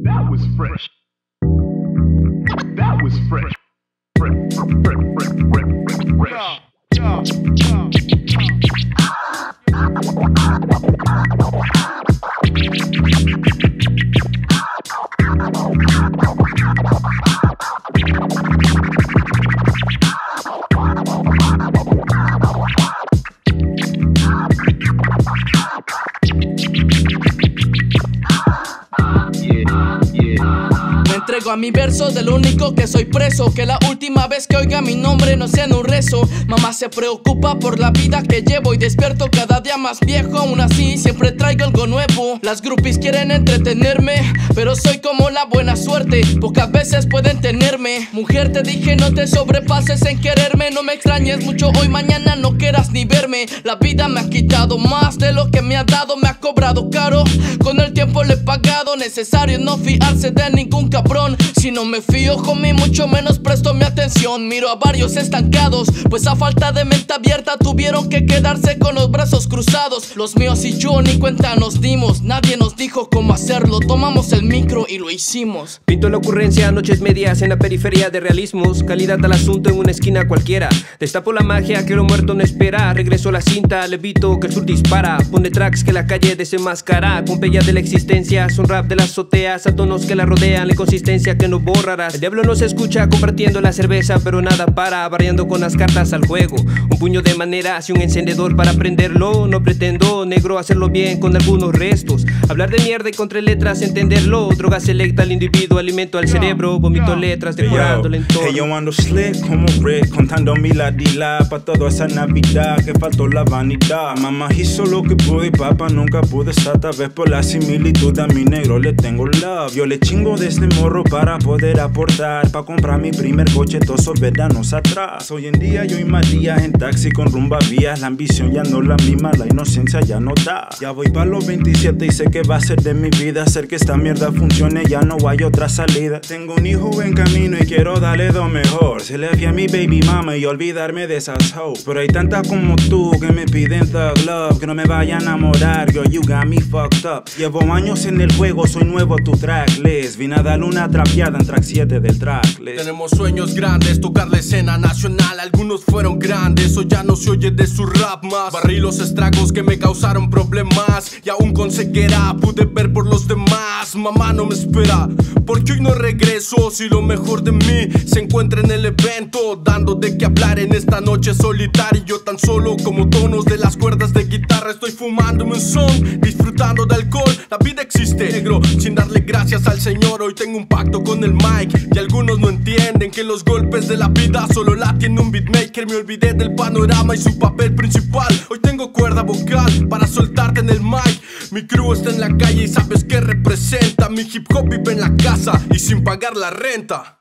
That was fresh. That was fresh. Fresh. Entrego a mi verso del único que soy preso. Que la última vez que oiga mi nombre no sea en un rezo. Mamá se preocupa por la vida que llevo y despierto cada día más viejo. Aún así siempre traigo algo nuevo. Las groupies quieren entretenerme, pero soy como la buena suerte, pocas veces pueden tenerme. Mujer, te dije no te sobrepases en quererme. No me extrañes mucho hoy, mañana no quieras ni verme. La vida me ha quitado más de lo que me ha dado. Me ha cobrado caro, con el tiempo le he pagado. Necesario no fiarse de ningún cabrón. Si no me fío, homie, mucho menos presto mi atención. Miro a varios estancados, pues a falta de mente abierta tuvieron que quedarse con los brazos cruzados. Los míos y yo ni cuenta nos dimos. Nadie nos dijo cómo hacerlo. Tomamos el micro y lo hicimos. Pinto la ocurrencia, noches medias en la periferia de realismos. Calidad al asunto en una esquina cualquiera. Destapo la magia que lo muerto no espera. Regreso a la cinta, levito que el sur dispara. Pone tracks que la calle desenmascara. Pompeya de la existencia, son rap de las azoteas. A tonos que la rodean, la inconsistencia que no borrarás. El diablo no se escucha compartiendo la cerveza, pero nada para, variando con las cartas al juego. Un puño de maneras y un encendedor para prenderlo. No pretendo, negro, hacerlo bien con algunos restos. Hablar de mierda y contra letras, entenderlo. Droga selecta al individuo, alimento al cerebro. Vomito letras, decorando el entorno. Hey, yo ando slick como Rick, contando mi ladila pa' toda esa Navidad que faltó la vanidad. Mamá hizo lo que pude y papá nunca pude estar. Tal vez por la similitud a mi negro le tengo love. Yo le chingo desde morro para poder aportar, pa' comprar mi primer coche todos esos veranos atrás. Hoy en día yo y María en taxi con rumba vías. La ambición ya no la misma, la inocencia ya no da. Ya voy pa' los 27 y sé que va a ser de mi vida hacer que esta mierda funcione, ya no hay otra salida. Tengo un hijo en camino y quiero darle lo mejor. Se le fui a mi baby mama y olvidarme de esas hoes. Pero hay tantas como tú que me piden thug love, que no me vaya a enamorar, girl, you got me fucked up. Llevo años en el juego, soy nuevo tu tracklist. Vine a darle una trapeada en track 7 del tracklist. Tenemos sueños grandes, tocar la escena nacional. Algunos fueron grandes, hoy ya no se oye de su rap más. Barrí los estragos que me causaron problemas y aún con ceguera pude ver por los demás. Mamá no me espera, porque hoy no regreso. Si lo mejor de mí se encuentra en el evento, dando de qué hablar en esta noche solitaria. Yo tan solo como tonos de las cuerdas de guitarra. Estoy fumándome un son, disfrutando de alcohol. La vida existe, negro, sin darle gracias al Señor. Hoy tengo un pacto con el mic y algunos no entienden que los golpes de la vida solo la tiene un beatmaker. Me olvidé del panorama y su papel principal. Hoy tengo cuerda vocal para soltarte en el mic. Mi crew está en la calle y sabes que representa. Mi hip hop vive en la casa y sin pagar la renta.